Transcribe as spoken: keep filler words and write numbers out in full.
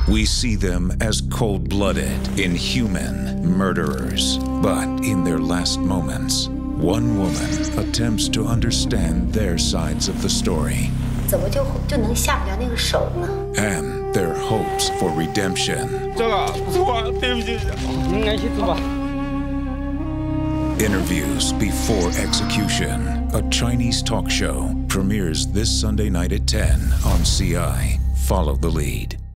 We see them as cold-blooded, inhuman murderers. But in their last moments, one woman attempts to understand their sides of the story. 怎么就就能下不了那个手呢？ And their hopes for redemption. 这个错，对不起，应该去做吧。 Interviews Before Execution, a Chinese talk show, premieres this Sunday night at ten on C I. Follow the lead.